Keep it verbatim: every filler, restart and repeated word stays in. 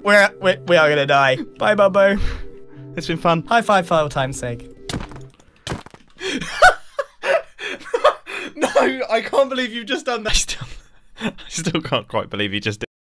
we're, we're we are gonna die. Bye, Mumbo. It's been fun. High five for old time's sake. No, I can't believe you've just done that. I still, I still can't quite believe you just did.